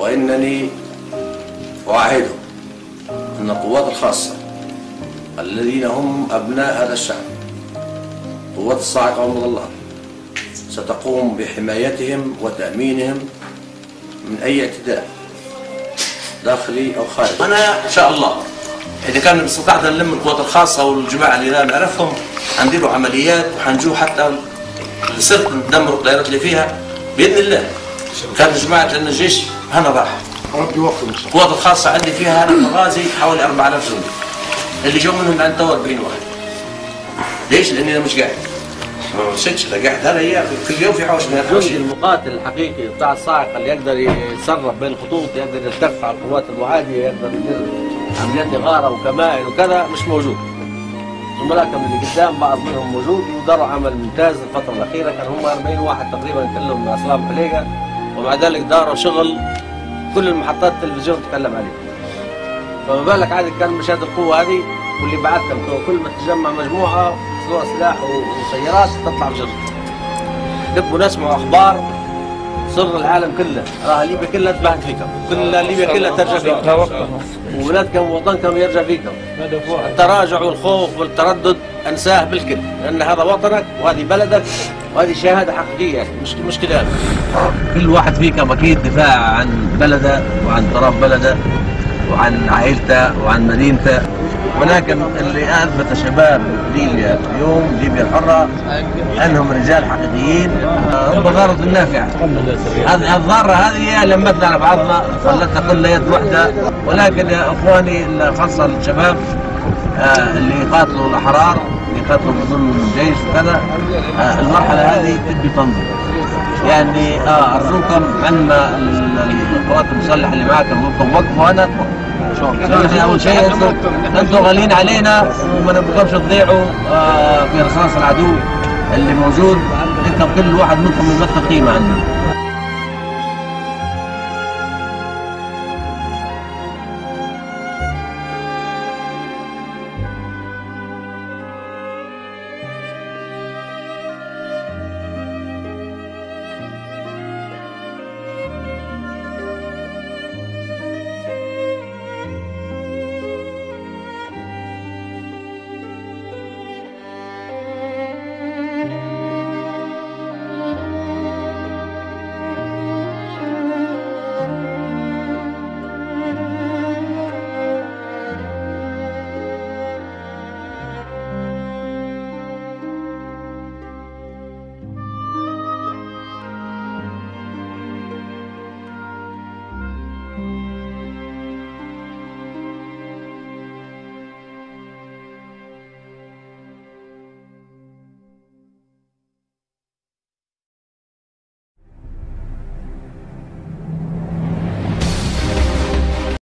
وإنني أعاهدهم أن القوات الخاصة الذين هم أبناء هذا الشعب، قوات الصاعقة والمظلات، ستقوم بحمايتهم وتأمينهم من أي اعتداء داخلي أو خارجي. أنا إن شاء الله إذا كان استطعنا نلم القوات الخاصة والجماعة اللي لا نعرفهم حنديروا عمليات وحنجوا حتى صرت ندمر الطائرات اللي فيها بإذن الله. كانت جماعة لأن الجيش هنا راح. ربي يوفقهم. القوات الخاصة عندي فيها هنا مغازي حوالي 4000 جندي. اللي جو منهم عند تو 40 واحد. ليش؟ لأني أنا مش قاعد. ما مشيتش أنا قاعد هذا أيام كل يوم في حوش من الجندي المقاتل الحقيقي بتاع الصاعقة اللي يقدر يتصرف بين الخطوط، يقدر يلتف على القوات المعادية، يقدر يدير عمليات إغارة وكمائن وكذا، مش موجود. زملائكم اللي قدام بعض منهم موجود وداروا عمل ممتاز الفترة الأخيرة، كان هم 40 واحد تقريبا كلهم من أصلاب حليقة، ومع ذلك داروا شغل كل المحطات التلفزيون تتكلم عليه. فما بالك عاد كان مشاهد القوة هذه واللي بعدكم كل ما تجمع مجموعة سواء سلاح وسيارات تطلع بجرد. تبقوا نسمعوا أخبار سر العالم كله، راه ليبيا كلها تبعت فيكم، كل ليبيا كلها ترجع فيكم، وبلادكم ووطنكم يرجع فيكم. التراجع والخوف والتردد انساه بالكل، لأن هذا وطنك وهذه بلدك وهذه شهادة حقيقية مش كلام. كل واحد فيكم أكيد دفاع عن بلده وعن تراب بلده وعن عائلته وعن مدينته، ولكن اللي اثبت شباب ليبيا اليوم، ليبيا الحره، انهم رجال حقيقيين هم غارة النافعه. هذه الضاره هذه لمتنا على بعضنا، خلتنا كلنا يد واحده. ولكن يا اخواني خاصه الشباب اللي يقاتلوا الاحرار، اللي يقاتلوا ضمن الجيش وكذا، المرحله هذه تبي تنظر. يعني ارجوكم عندنا القوات المسلحه اللي معكم منكم وقفوا هنا. اول شيء انتم غاليين علينا وما نبغاش تضيعوا في رصاص العدو اللي موجود. انتم كل واحد منكم يمثل قيمه عندنا.